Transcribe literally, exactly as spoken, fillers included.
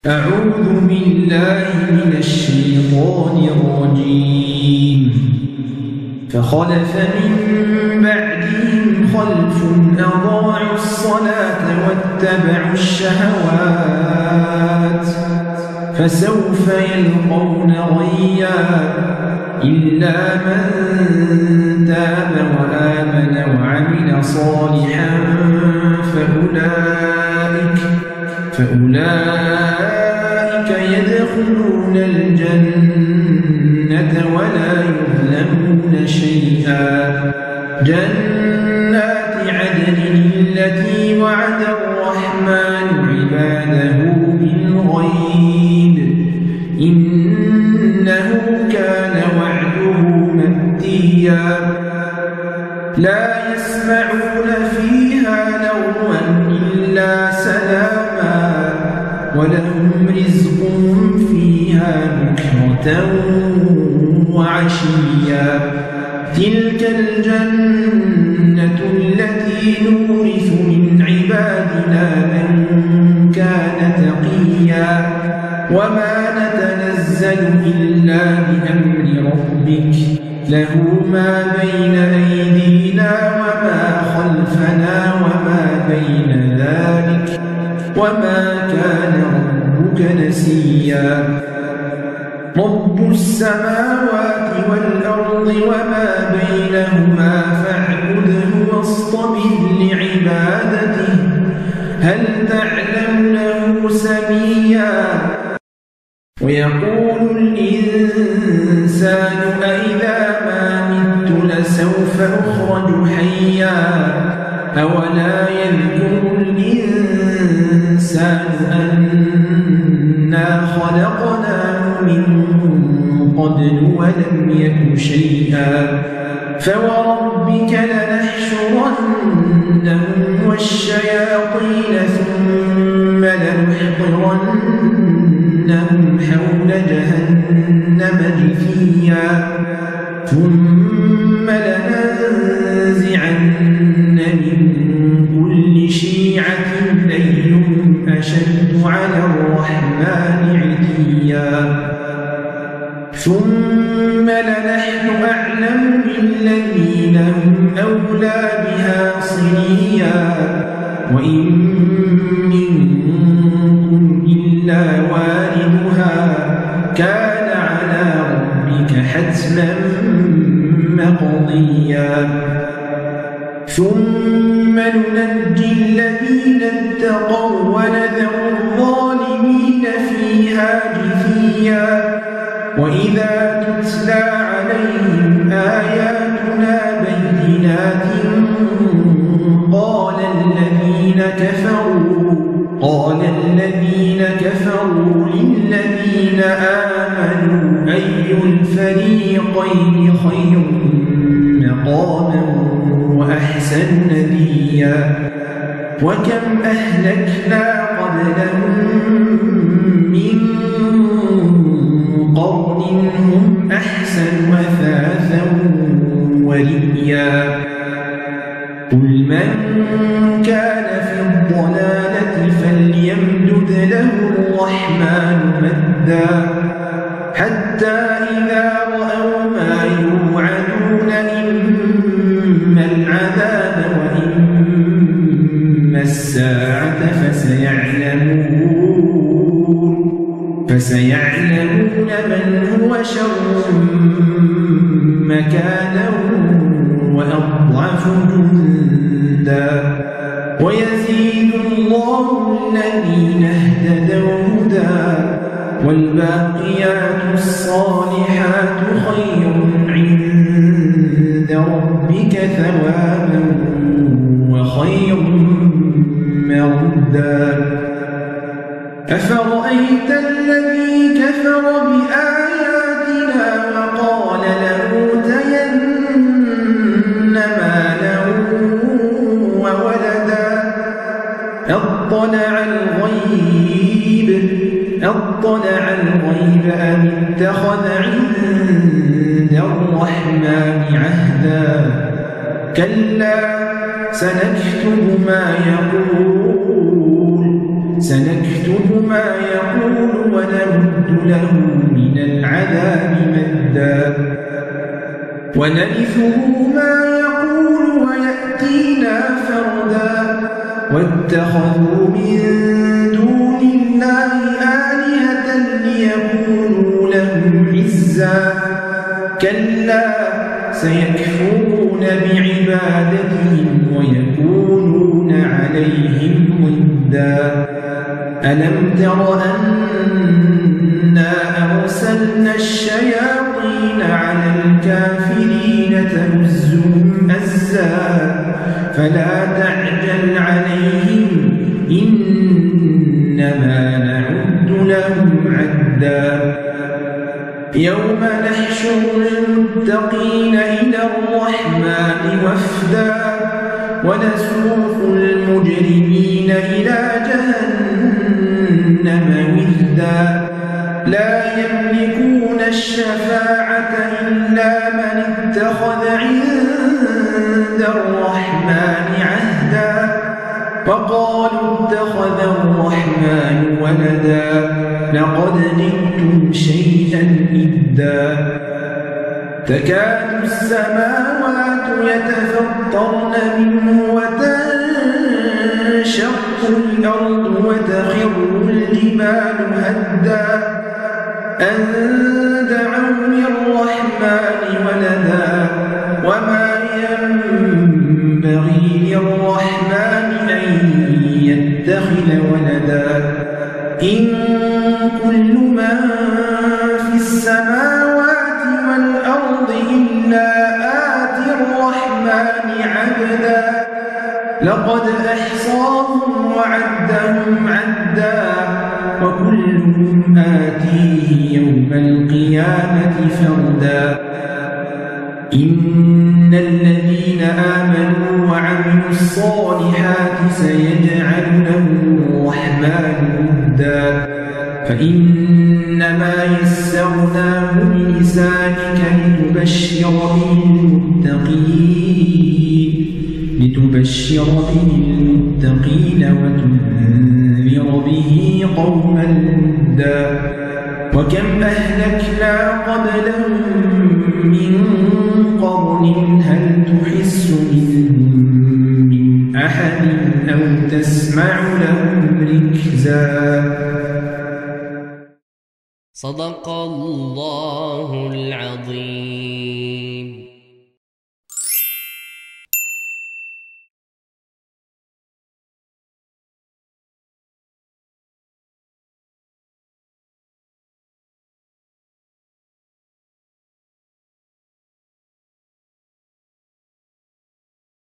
أعوذ بالله من الشيطان الرجيم. فخلف من بعدهم خلف أضاعوا الصلاة واتبعوا الشهوات فسوف يلقون غيا إلا من تاب وآمن وعمل صالحا فأولئك فأولئك يدخلون الجنة ولا يظلمون شيئا جنات عدن التي وعد الرحمن عباده بالغيب إنه كان وعده مأتيا لا يسمعون فيها لغوا إلا سلاما ولهم رزقهم فيها بكرة وعشيا تلك الجنة التي نورث من عبادنا من كان تقيا وما نتنزل إلا بأمر ربك له ما بين أيدينا وما خلفنا وما بين ذلك وما كان ربك نسيا رب السماوات والأرض وما بينهما فاعبده واصطبر لعبادته هل تعلم له سميا ويقول الإنسان أإذا ما مت لسوف أخرج حيا أولا يذكر الإنسان أنا خلقناه من قبل ولم يك شيئا فوربك لنحشرنهم والشياطين ثم لنحضرنهم حول جهنم جثيا ثم لننزعن من كل شيعة أيهم أشد على الرحمن عتيا ثم لنحن أعلم بالذين هم أولى بها صليا وإن منكم إلا واردها كان على ربك حتما مقضيا ثم ننجي الذين اتقوا ونذر الظالمين فيها جثيا وإذا تتلى عليهم آياتنا بينات قال الذين كفروا قال الذين كفروا للذين آمنوا أي الفريقين خير مقاما وأحسن نديا وكم أهلكنا قبلهم من قرن هم أحسن أثاثا ورئيا قل من كان في الضلالة فليمدد له الرحمن مدا حتى إذا رأوا ما يوعدون إما العذاب وإما الساعة فسيعلمون فسيعلمون من هو شر مكانا وأضعف جندا ويزيد الله الذين اهتدوا هدى والباقيات الصالحات خير عند ربك ثوابا وخير مردا أفرأيت الذي كفر بآياتنا وقال لأوتين مالا وولدا أطلع الغيب أطلع الغيب أم اتخذ عند الرحمن عهدا كلا سنكتب ما يقول سنكتب ما يقول ونمد له من العذاب مدا ونرثه ما يقول ويأتينا فردا واتخذوا من دون الله آلهة ليكونوا لهم عزا كلا سيكفرون بعبادتهم ويكونون عليهم ضدا ألم تر أنا أرسلنا الشياطين على الكافرين تؤزهم أزا فلا تعجل عليهم إنما نعد لهم عدا يوم نحشر المتقين إلى الرحمن وفدا ونسوق المجرمين إلى جهنم وفدا لا يملكون الشفاعة إلا من اتخذ عند الرحمن عهدا فقالوا اتخذ الرحمن ولدا لقد جئتم شيئا إدا تكاد السماوات يتفطرن منه وتنشق الأرض وتخر الجبال هدا أن دعوا للرحمن ولدا وما ينبغي للرحمن أن يتخذ ولدا إن كل من في السماوات والأرض إلا آتي الرحمن عبدا لقد أحصاهم وعدهم عدا وكلهم آتيه يوم القيامة فردا إن الذين آمنوا وعملوا الصالحات سيجعل لهم الرحمن ودا فإنما يسرناه بلسانك لتبشر به المتقين لتبشر به المتقين وتنذر به قوما لدا وكم أهلكنا قبلهم من قرن هل تحس منهم من أحد أو تسمع لهم ركزا صدق الله العظيم.